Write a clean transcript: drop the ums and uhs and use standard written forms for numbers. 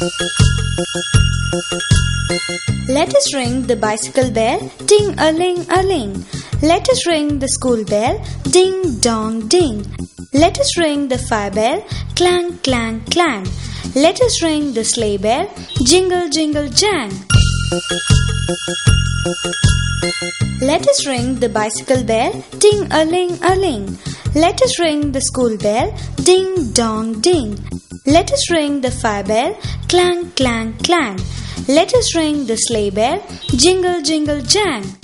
Let us ring the bicycle bell, ting-a-ling-a-ling. Let us ring the school bell, ding-dong-ding. Let us ring the fire bell, clang-clang-clang. Let us ring the sleigh bell, jingle-jingle-jang. Let us ring the bicycle bell, ting-a-ling-a-ling. Let us ring the school bell, ding-dong-ding. Let us ring the fire bell, clang-clang-clang. Let us ring the sleigh bell, jingle-jingle-jang.